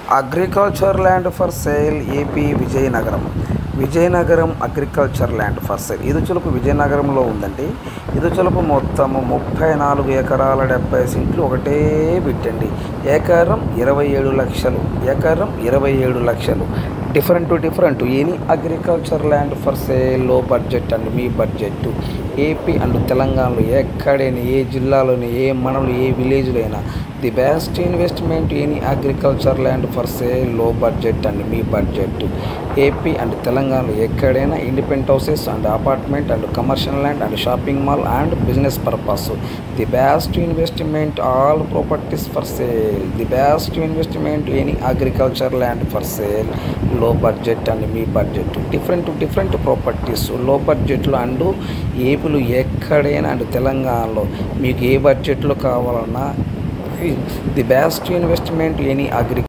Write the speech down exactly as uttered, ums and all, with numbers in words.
Agriculture land for sale AP Vizianagaram. Vizianagaram agriculture land for sale. ఇది చులుపు విజయనగరంలో ఉందండి. ఇది చులుపు మొత్తము ముప్పై నాలుగు ఎకరాల డెబ్బై సెంట్లు ఒకటే బిట్టండి. ఎకరం ఇరవై ఏడు లక్షలు ఎకరం ఇరవై ఏడు లక్షలు different to different any agriculture land for sale. Low budget and మీ బడ్జెట్ ఏపీ అండ్ తెలంగాణలో ఎక్కడైనా ఏ జిల్లాలోని ఏ మండలం ఏ విలేజ్లో అయినా the best investment any agriculture land for sale. Low budget and మీ బడ్జెట్ ఏపీ అండ్ తెలంగాణలో ఎక్కడైనా independent houses and apartment and commercial land and shopping mall and business purpose. The best investment all properties for sale. The best investment any agriculture land for sale. Low budget and మీ budget different different properties low బడ్జెట్లో and ఏపీలో ఎక్కడైనా and తెలంగాణలో మీకు ఏ బడ్జెట్లో కావాలన్నా the best investment any agri